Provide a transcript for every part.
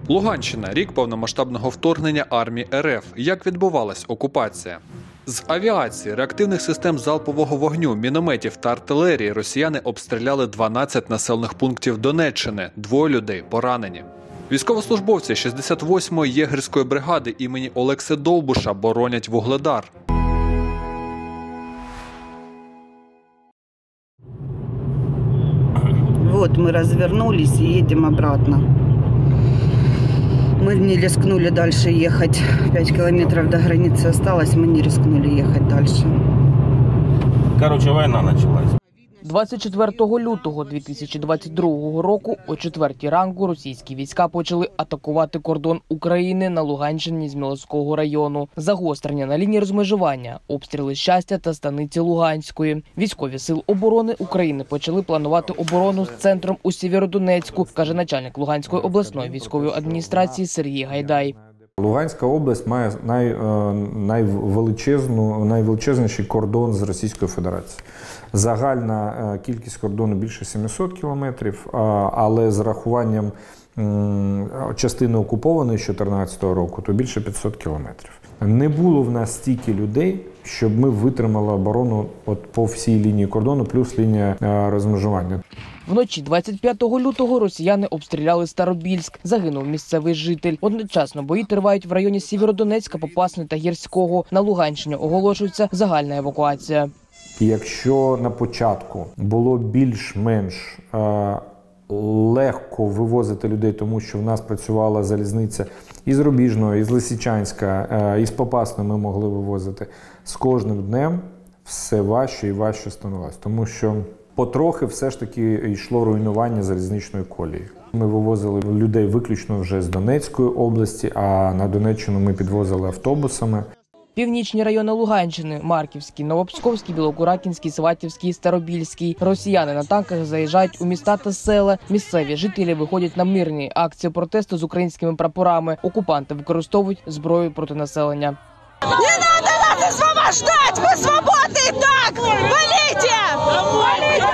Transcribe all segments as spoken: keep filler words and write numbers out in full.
Луганщина – рік повномасштабного вторгнення армії РФ. Як відбувалась окупація? З авіації, реактивних систем залпового вогню, мінометів та артилерії росіяни обстріляли дванадцять населених пунктів Донеччини. Двоє людей поранені. Військовослужбовці шістдесят восьмої єгерської бригади імені Олекси Довбуша боронять Вугледар. Вот мы развернулись и едем обратно. Мы не рискнули дальше ехать. пять километров до границы осталось, мы не рискнули ехать дальше. Короче, война началась. двадцять четвертого лютого дві тисячі двадцять другого року о четвертій ранку російські війська почали атакувати кордон України на Луганщині Зміловського району. Загострення на лінії розмежування, обстріли Щастя та станиці Луганської. Військові сил оборони України почали планувати оборону з центром у Сєвєродонецьку, каже начальник Луганської обласної військової адміністрації Сергій Гайдай. Луганська область має най, найвеличезну, найвеличезніший кордон з Російською Федерацією. Загальна кількість кордону більше сімсот кілометрів, але з рахуванням частини окупованої з дві тисячі чотирнадцятого року, то більше п'ятсот кілометрів. Не було в нас стільки людей, щоб ми витримали оборону от по всій лінії кордону, плюс лінія розмежування. Вночі двадцять п'ятого лютого росіяни обстріляли Старобільськ. Загинув місцевий житель. Одночасно бої тривають в районі Сєвєродонецька, Попасної та Гірського. На Луганщині оголошується загальна евакуація. І якщо на початку було більш-менш е, легко вивозити людей, тому що в нас працювала залізниця із Рубіжного, із Лисичанська, е, із Попасної ми могли вивозити, з кожним днем все важче і важче становилось, тому що потрохи все ж таки йшло руйнування залізничної колії. Ми вивозили людей виключно вже з Донецької області, а на Донеччину ми підвозили автобусами. Північні райони Луганщини – Марківський, Новопсковський, Білокуракінський, Сватівський, Старобільський. Росіяни на танках заїжджають у міста та села. Місцеві жителі виходять на мирні акції протесту з українськими прапорами. Окупанти використовують зброю проти населення. Не надо нас освобождать! Мы свободны и так! Валите! Валите!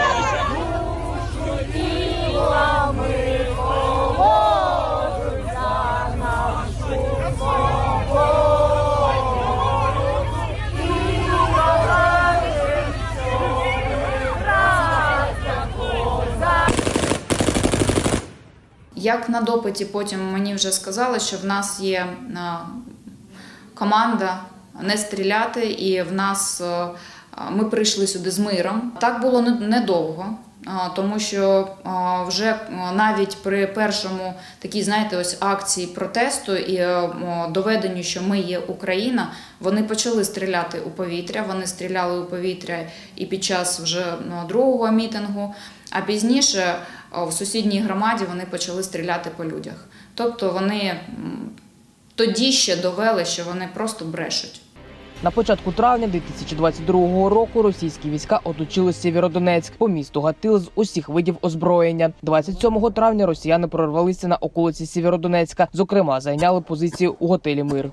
Як на допиті потім мені вже сказали, що в нас є команда не стріляти, і в нас ми прийшли сюди з миром. Так було недовго, тому що вже навіть при першому такій, знаєте, ось акції протесту і доведенню, що ми є Україна, вони почали стріляти у повітря. Вони стріляли у повітря і під час вже другого мітингу, а пізніше в сусідній громаді вони почали стріляти по людях. Тобто вони тоді ще довели, що вони просто брешуть. На початку травня дві тисячі двадцять другого року російські війська оточили Сєвєродонецьк. По місту гатили з усіх видів озброєння. двадцять сьомого травня росіяни прорвалися на околиці Сєвєродонецька. Зокрема, зайняли позиції у готелі «Мир».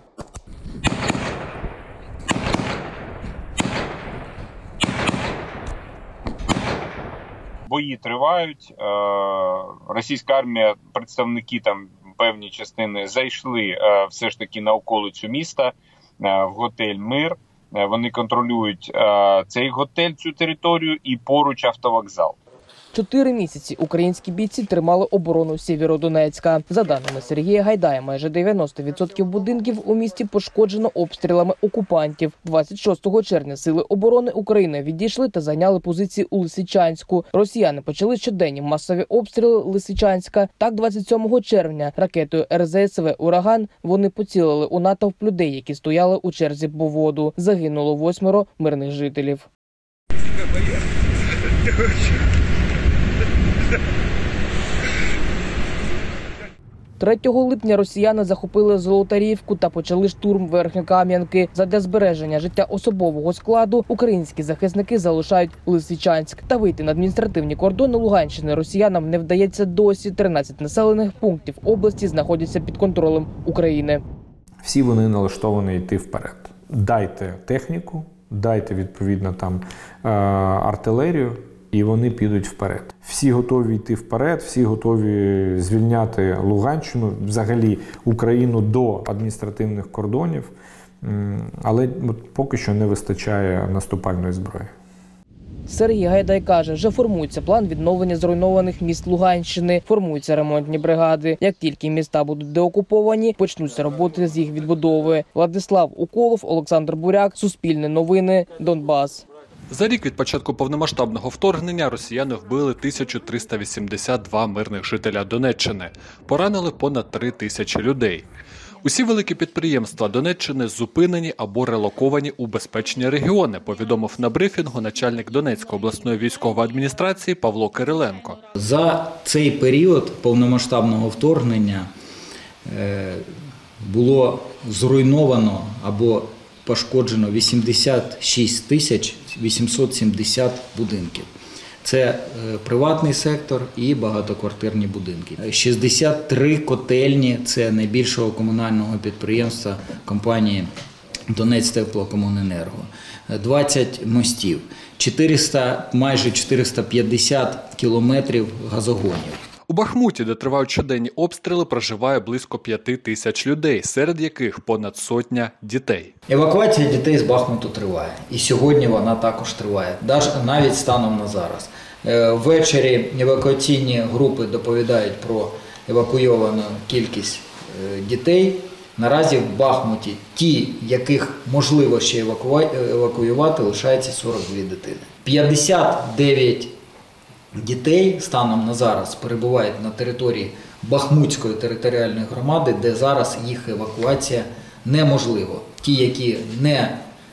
Бої тривають. Російська армія, представники там певні частини зайшли все ж таки на околицю міста, в готель «Мир». Вони контролюють цей готель, цю територію і поруч автовокзал. Чотири місяці українські бійці тримали оборону Сєвєродонецька. За даними Сергія Гайдая, майже дев'яносто відсотків будинків у місті пошкоджено обстрілами окупантів. двадцять шостого червня сили оборони України відійшли та зайняли позиції у Лисичанську. Росіяни почали щоденні масові обстріли Лисичанська. Так, двадцять сьомого червня ракетою ер зе ес ве «Ураган» вони поцілили у натовп людей, які стояли у черзі по воду. Загинуло восьмеро мирних жителів. третього липня росіяни захопили Золотарівку та почали штурм Верхньокам'янки. Задля збереження життя особового складу українські захисники залишають Лисичанськ. Та вийти на адміністративні кордони Луганщини росіянам не вдається досі. тринадцять населених пунктів області знаходяться під контролем України. Всі вони налаштовані йти вперед. Дайте техніку, дайте відповідно там артилерію, і вони підуть вперед. Всі готові йти вперед, всі готові звільняти Луганщину, взагалі Україну до адміністративних кордонів, але поки що не вистачає наступальної зброї. Сергій Гайдай каже, вже формується план відновлення зруйнованих міст Луганщини, формуються ремонтні бригади. Як тільки міста будуть деокуповані, почнуться роботи з їх відбудови. Владислав Уколов, Олександр Буряк, Суспільне новини, Донбас. За рік від початку повномасштабного вторгнення росіяни вбили тисячу триста вісімдесят два мирних жителя Донеччини, поранили понад три тисячі людей. Усі великі підприємства Донеччини зупинені або релоковані у безпечні регіони, повідомив на брифінгу начальник Донецької обласної військової адміністрації Павло Кириленко. За цей період повномасштабного вторгнення було зруйновано або пошкоджено вісімдесят шість тисяч вісімсот сімдесят будинків. Це приватний сектор і багатоквартирні будинки. шістдесят три котельні – це найбільшого комунального підприємства компанії Донецьктеплокомуненерго. двадцять мостів, чотириста, майже чотириста п'ятдесят кілометрів газогонів. У Бахмуті, де тривають щоденні обстріли, проживає близько п'яти тисяч людей, серед яких понад сотня дітей. Евакуація дітей з Бахмуту триває. І сьогодні вона також триває, навіть станом на зараз. Ввечері евакуаційні групи доповідають про евакуйовану кількість дітей. Наразі в Бахмуті ті, яких можливо ще евакуювати, лишається сорок дві дитини. п'ятдесят дев'ять дітей станом на зараз перебувають на території Бахмутської територіальної громади, де зараз їх евакуація неможлива. Ті, які не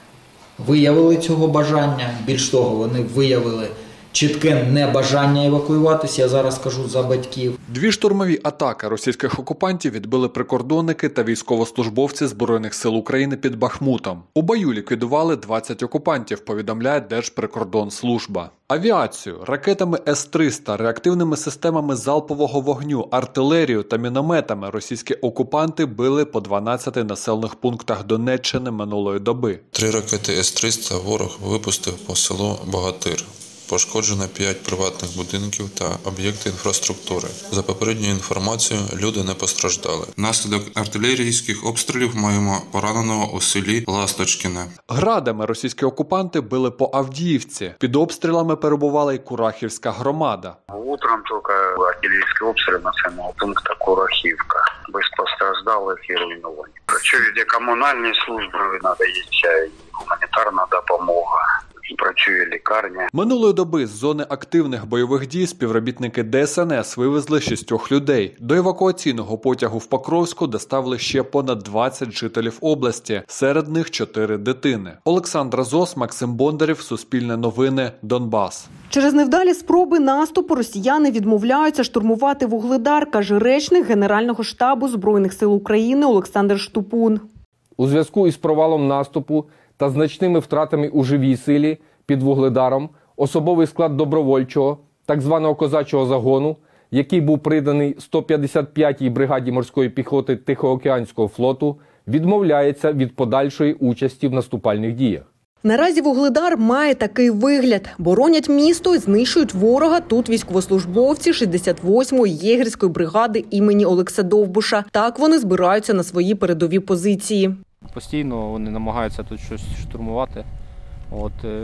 виявили цього бажання, більш того, вони виявили чітке небажання евакуюватися, я зараз кажу за батьків. Дві штурмові атаки російських окупантів відбили прикордонники та військовослужбовці Збройних сил України під Бахмутом. У бою ліквідували двадцять окупантів, повідомляє Держприкордонслужба. Авіацію, ракетами С триста, реактивними системами залпового вогню, артилерію та мінометами російські окупанти били по дванадцяти населених пунктах Донеччини минулої доби. Три ракети С триста ворог випустив по селу Богатир. Пошкоджено п'ять приватних будинків та об'єкти інфраструктури. За попередньою інформацією, люди не постраждали. Внаслідок артилерійських обстрілів маємо пораненого у селі Ласточкіне. Градами російські окупанти били по Авдіївці. Під обстрілами перебувала й Курахівська громада. Утром тільки артилерійський обстріл населеного пункту Курахівка. Без постраждалих і руйнувань. Працюють і комунальні служби, надає гуманітарна допомога. Працює лікарня. Минулої доби з зони активних бойових дій співробітники Де Ес Ен Ес вивезли шістьох людей. До евакуаційного потягу в Покровську доставили ще понад двадцять жителів області, серед них чотири дитини. Олександр Зос, Максим Бондарєв, Суспільне новини, Донбас. Через невдалі спроби наступу росіяни відмовляються штурмувати Вугледар, каже речник Генерального штабу Збройних сил України Олександр Штупун. У зв'язку із провалом наступу та значними втратами у живій силі під Вугледаром особовий склад добровольчого, так званого козачого загону, який був приданий сто п'ятдесят п'ятій бригаді морської піхоти Тихоокеанського флоту, відмовляється від подальшої участі в наступальних діях. Наразі Вугледар має такий вигляд. Боронять місто і знищують ворога тут військовослужбовці шістдесят восьмої єгерської бригади імені Олекса Довбуша. Так вони збираються на свої передові позиції. Постійно вони намагаються тут щось штурмувати. От, е,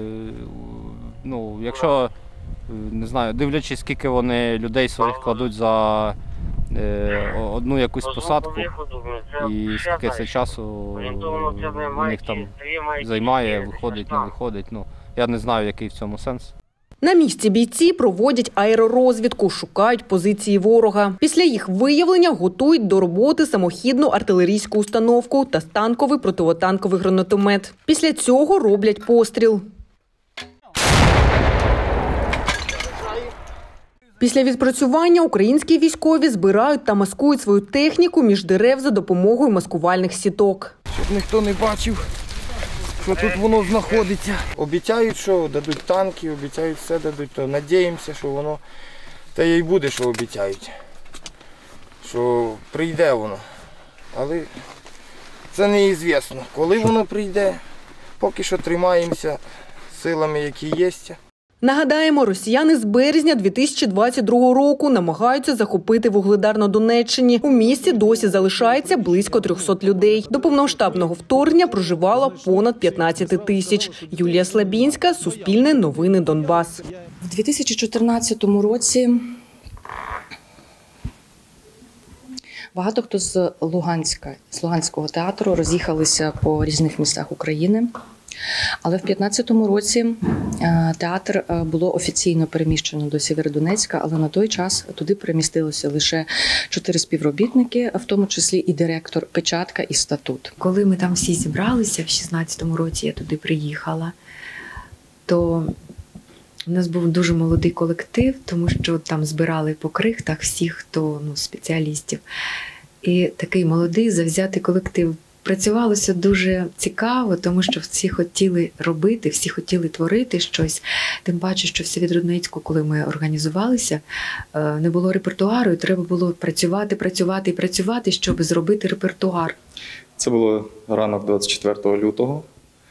ну, якщо, не знаю, дивлячись, скільки вони людей своїх кладуть за е, одну якусь посадку, і скільки це часу у них там займає, виходить, не виходить. Ну, я не знаю, який в цьому сенс. На місці бійці проводять аеророзвідку, шукають позиції ворога. Після їх виявлення готують до роботи самохідну артилерійську установку та танковий противотанковий гранатомет. Після цього роблять постріл. Після відпрацювання українські військові збирають та маскують свою техніку між дерев за допомогою маскувальних сіток. Щоб ніхто не бачив, що тут воно знаходиться. Обіцяють, що дадуть танки, обіцяють все дадуть, то надіємося, що воно та й буде, що обіцяють. Що прийде воно. Але це неізвісно. Коли воно прийде, поки що тримаємося силами, які є. Нагадаємо, росіяни з березня дві тисячі двадцять другого року намагаються захопити Вугледар на Донеччині. У місті досі залишається близько трьохсот людей. До повномасштабного вторгнення проживало понад п'ятнадцять тисяч. Юлія Слабінська, Суспільне новини Донбас. В дві тисячі чотирнадцятому році багато хто з Луганська, з Луганського театру роз'їхалися по різних містах України. Але в п'ятнадцятому році театр було офіційно переміщено до Сєвєродонецька, але на той час туди перемістилося лише чотири співробітники, в тому числі і директор, печатка і статут. Коли ми там всі зібралися, в шістнадцятому році я туди приїхала, то у нас був дуже молодий колектив, тому що там збирали по крихтах всіх, хто ну, спеціалістів. І такий молодий, завзятий колектив. Працювалося дуже цікаво, тому що всі хотіли робити, всі хотіли творити щось. Тим паче, що в Сєвєродонецьку, коли ми організувалися, не було репертуару, і треба було працювати, працювати і працювати, щоб зробити репертуар. Це було ранок двадцять четвертого лютого.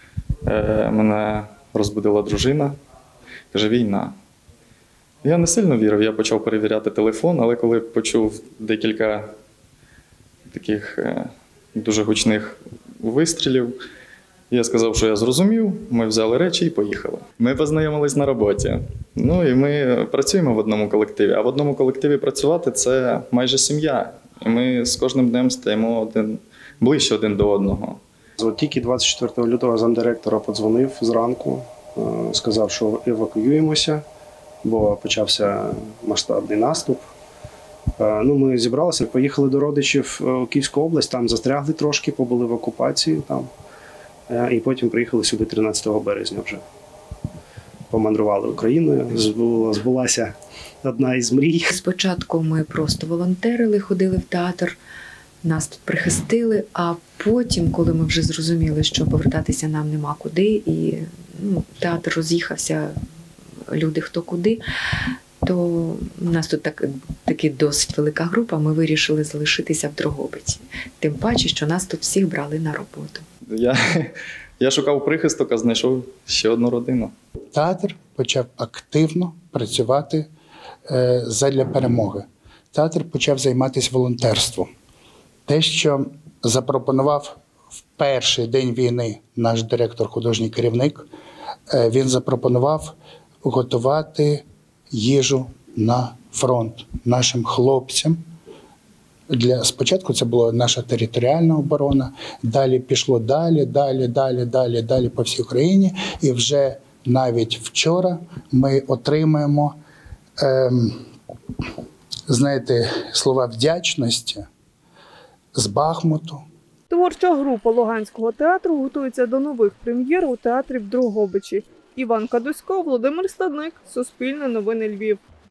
Мене розбудила дружина, каже, війна. Я не сильно вірив, я почав перевіряти телефон, але коли почув декілька таких дуже гучних вистрілів, я сказав, що я зрозумів, ми взяли речі і поїхали. Ми познайомились на роботі. Ну і ми працюємо в одному колективі, а в одному колективі працювати – це майже сім'я. І ми з кожним днем стаємо один, ближче один до одного. От тільки двадцять четвертого лютого замдиректора подзвонив зранку, сказав, що евакуюємося, бо почався масштабний наступ. Ну, ми зібралися, поїхали до родичів у Київську область, там застрягли трошки, побули в окупації там. І потім приїхали сюди тринадцятого березня вже. Помандрували Україною, збулася одна із мрій. Спочатку ми просто волонтерили, ходили в театр, нас тут прихистили, а потім, коли ми вже зрозуміли, що повертатися нам нема куди, і ну, театр роз'їхався, люди хто куди, то у нас тут так, таки досить велика група, ми вирішили залишитися в Дрогобичі. Тим паче, що нас тут всіх брали на роботу. Я, я шукав прихисток, а знайшов ще одну родину. Театр почав активно працювати е, задля перемоги. Театр почав займатися волонтерством. Те, що запропонував в перший день війни наш директор, художній керівник, е, він запропонував готувати їжу на фронт нашим хлопцям. Для, спочатку це була наша територіальна оборона, далі пішло далі, далі, далі, далі, далі по всій Україні. І вже навіть вчора ми отримаємо, ем, знаєте, слова вдячності з Бахмуту. Творча група Луганського театру готується до нових прем'єр у театрі в Дрогобичі. Іван Кадусько, Володимир Стадник, Суспільне новини Львів.